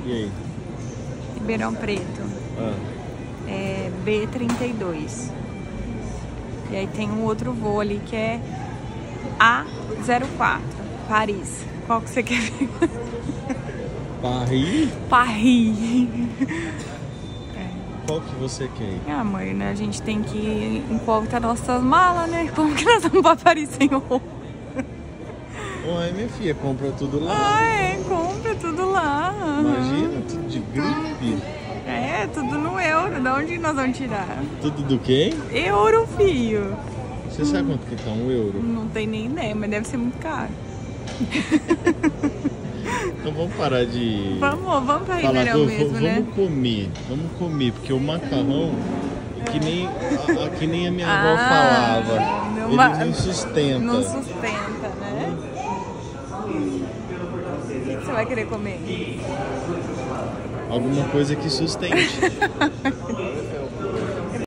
E aí? Ribeirão Preto. É B32. E aí tem um outro voo ali que é A04, Paris. Qual que você quer ver? Paris? Paris. Qual que você quer ir? Ah, mãe, né? A gente tem que encontrar nossas malas, né? Como que nós vamos pra Paris sem roupa? Ué, minha filha, compra tudo lá. Ah, é, compra tudo lá. Imagina, tudo de gripe. É, tudo no euro. Da onde nós vamos tirar? Tudo do quê? Euro, filho. Você sabe quanto que tá um euro? Não tem nem ideia, mas deve ser muito caro. Então vamos parar de... Vamos pra falar, Ribeirão mesmo, vamos né? Vamos comer, porque o macarrão, que nem a minha avó falava, ele não sustenta. Não sustenta, né? O que você vai querer comer? Alguma coisa que sustente.